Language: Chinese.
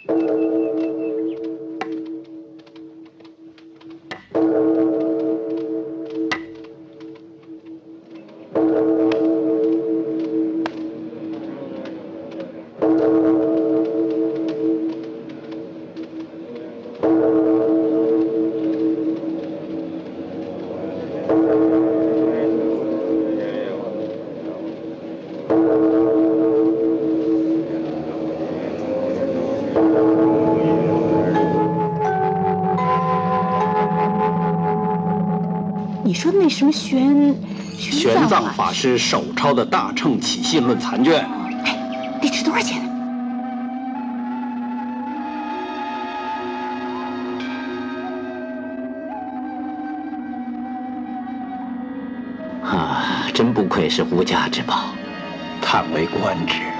你说的那什么玄奘法师手抄的《大乘起信论》残卷， 哎，得值多少钱呢？ 啊，真不愧是无价之宝， 叹为观止。